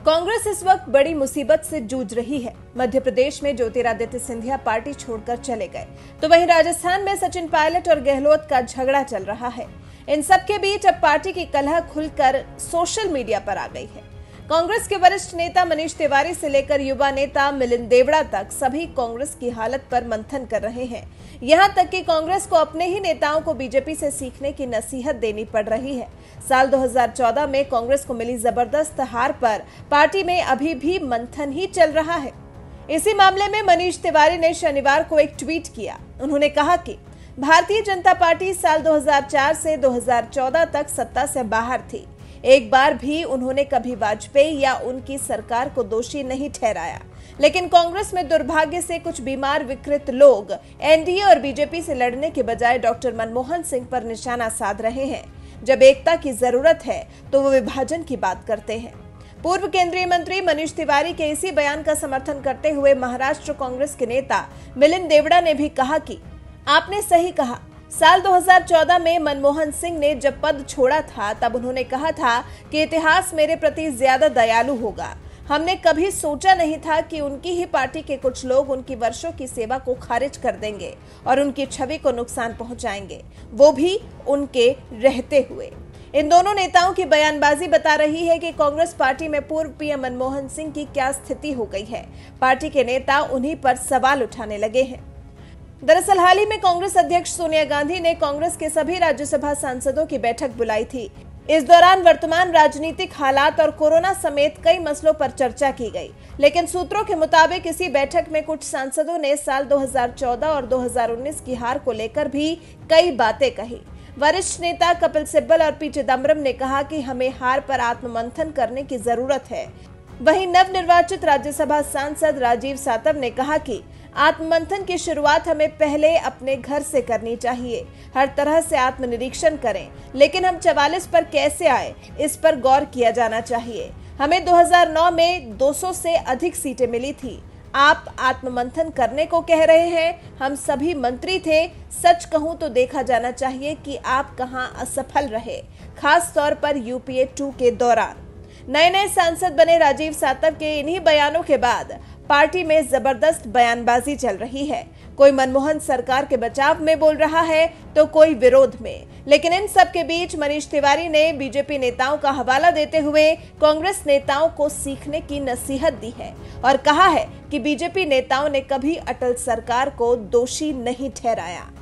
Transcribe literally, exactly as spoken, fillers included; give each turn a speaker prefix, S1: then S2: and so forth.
S1: कांग्रेस इस वक्त बड़ी मुसीबत से जूझ रही है। मध्य प्रदेश में ज्योतिरादित्य सिंधिया पार्टी छोड़कर चले गए, तो वहीं राजस्थान में सचिन पायलट और गहलोत का झगड़ा चल रहा है। इन सब के बीच अब पार्टी की कलह खुलकर सोशल मीडिया पर आ गई है। कांग्रेस के वरिष्ठ नेता मनीष तिवारी से लेकर युवा नेता मिलिंद देवड़ा तक सभी कांग्रेस की हालत पर मंथन कर रहे हैं। यहां तक कि कांग्रेस को अपने ही नेताओं को बीजेपी से सीखने की नसीहत देनी पड़ रही है। साल दो हज़ार चौदह में कांग्रेस को मिली जबरदस्त हार पर पार्टी में अभी भी मंथन ही चल रहा है। इसी मामले में मनीष तिवारी ने शनिवार को एक ट्वीट किया। उन्होंने कहा कि भारतीय जनता पार्टी साल दो हज़ार चार से दो हज़ार चौदह तक सत्ता से बाहर थी। एक बार भी उन्होंने कभी वाजपेयी या उनकी सरकार को दोषी नहीं ठहराया, लेकिन कांग्रेस में दुर्भाग्य से कुछ बीमार विकृत लोग एनडीए और बीजेपी से लड़ने के बजाय डॉक्टर मनमोहन सिंह पर निशाना साध रहे हैं। जब एकता की जरूरत है तो वो विभाजन की बात करते हैं। पूर्व केंद्रीय मंत्री मनीष तिवारी के इसी बयान का समर्थन करते हुए महाराष्ट्र कांग्रेस के नेता मिलिंद देवड़ा ने भी कहा कि आपने सही कहा। साल दो हज़ार चौदह में मनमोहन सिंह ने जब पद छोड़ा था तब उन्होंने कहा था कि इतिहास मेरे प्रति ज्यादा दयालु होगा। हमने कभी सोचा नहीं था कि उनकी ही पार्टी के कुछ लोग उनकी वर्षों की सेवा को खारिज कर देंगे और उनकी छवि को नुकसान पहुंचाएंगे, वो भी उनके रहते हुए। इन दोनों नेताओं की बयानबाजी बता रही है कि कांग्रेस पार्टी में पूर्व पीएम मनमोहन सिंह की क्या स्थिति हो गई है। पार्टी के नेता उन्हीं पर सवाल उठाने लगे हैं। दरअसल हाल ही में कांग्रेस अध्यक्ष सोनिया गांधी ने कांग्रेस के सभी राज्यसभा सांसदों की बैठक बुलाई थी। इस दौरान वर्तमान राजनीतिक हालात और कोरोना समेत कई मसलों पर चर्चा की गई, लेकिन सूत्रों के मुताबिक इसी बैठक में कुछ सांसदों ने साल दो हज़ार चौदह और दो हज़ार उन्नीस की हार को लेकर भी कई बातें कही। वरिष्ठ नेता कपिल सिब्बल और पी चिदम्बरम ने कहा कि हमें हार पर आत्ममंथन करने की जरूरत है। वहीं नवनिर्वाचित राज्यसभा सांसद राजीव सातव ने कहा कि आत्ममंथन की शुरुआत हमें पहले अपने घर से करनी चाहिए। हर तरह से आत्मनिरीक्षण करें, लेकिन हम चवालीस पर कैसे आए, इस पर गौर किया जाना चाहिए। हमें दो हज़ार नौ में दो सौ से अधिक सीटें मिली थी। आप आत्ममंथन करने को कह रहे हैं। हम सभी मंत्री थे। सच कहूं तो देखा जाना चाहिए कि आप कहां असफल रहे, खास तौर पर यूपीए टू के दौरान। नए नए सांसद बने राजीव सातव के इन्हीं बयानों के बाद पार्टी में जबरदस्त बयानबाजी चल रही है। कोई मनमोहन सरकार के बचाव में बोल रहा है तो कोई विरोध में, लेकिन इन सब के बीच मनीष तिवारी ने बीजेपी नेताओं का हवाला देते हुए कांग्रेस नेताओं को सीखने की नसीहत दी है और कहा है कि बीजेपी नेताओं ने कभी अटल सरकार को दोषी नहीं ठहराया।